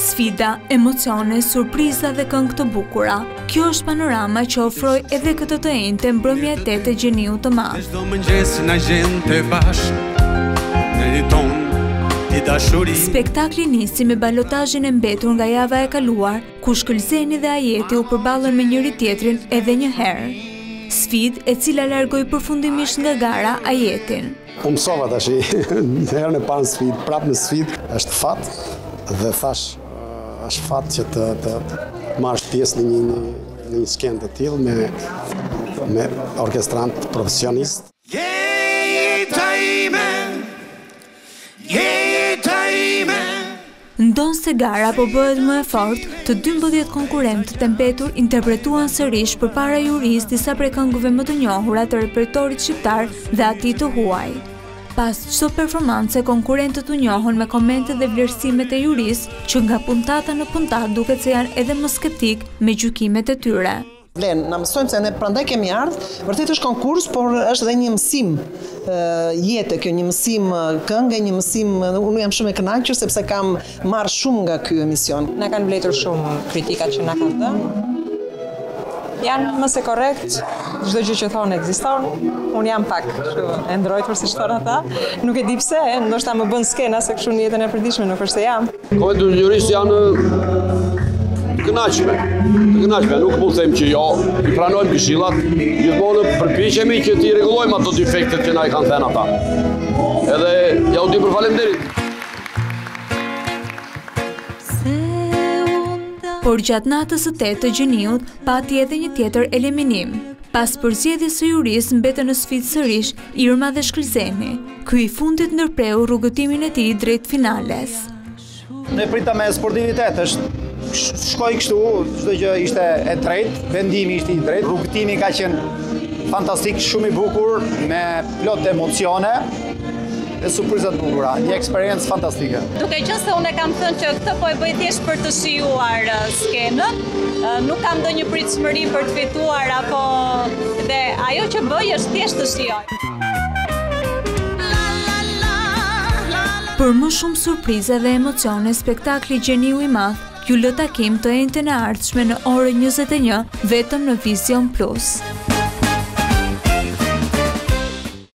Sfida, emocione, surpriza dhe këngë të bukura. Kjo është panorama që ofroi edhe këtë të enjte mbrëmja e 8 Gjeniu të Madh. Çdo mëngjes na gjente bashkë në një ton i dashuri. Spektakli nisi me balotazhin e mbetur nga java e kaluar, ku Shkëlzeni dhe Ajeti u përballën me njëri tjetrin edhe një herë. Sfidë e cila largoi përfundimisht nga gara Ajetin. U mësova tash, herën e parë sfidë, prapë në sfidë, është fat dhe thash është fat që të marrësh pjesë në një skenë të tillë me orkestrant profesionist. Ndonë se gara po bëhet më e fortë, të 12 konkurrentët e mbetur interpretuan sërish përpara jurisë disa prej këngëve më të njohura të repertorit shqiptar dhe atij të huaj. Pas çdo performance, konkurrentët u njohën me komentet dhe vlerësimet e jurisë, që nga puntata në puntat duket se janë edhe më skeptik me gjykimet e tyre. Na mësojmë se ne prandaj kemi ardhur, vërtet është konkurs, por është edhe një mësim jete, kjo një mësim këngë, një mësim, unë jam shumë e kënaqur sepse kam marrë shumë nga ky emision. Na kanë vlerësuar shumë kritikat që na kanë dhënë. Janë mëse korrekt, çdo gjë që thonë ekziston. Unë jam pak e ndrojtur si thonë ata. Nuk e di pse, ndoshta më bën skena se kështu në jetën e përditshme, nuk është se jam. Komentet e jurisë janë të kënaqshme, nuk mund të them që jo, i pranojmë këshillat, gjithmonë përpiqemi që t'i rregullojmë ato defektet që na i kanë thënë ata. Edhe ja u di për faleminderit. Por gjatë natës së 8 të Gjeniut pati edhe një tjetër eliminim. Pas përzgjedhjes së jurisë mbetën në sfidë sërish Irma dhe Shkëlzeni. Ky i fundit ndërpreu rrugëtimin e tij drejt finales. Ne prita me sportivitet, shkoj kështu, çdo gjë ishte e drejtë, vendimi ishte i drejtë, rrugëtimi ka qenë fantastik, shumë i bukur, me plot emocione. E surprizat bukura, një eksperiencë fantastike. Duke qenë se unë kam thënë që këtë po e bëj thjesht për të shijuar skenën, nuk kam ndonjë pritshmëri për të fituar apo dhe ajo që bëj është thjesht të shijoj. Për më shumë surpriza dhe emocione, spektakli Gjeniu i Madh ju lë takim të enjten e ardhshme në orën 21 vetëm në Vision Plus.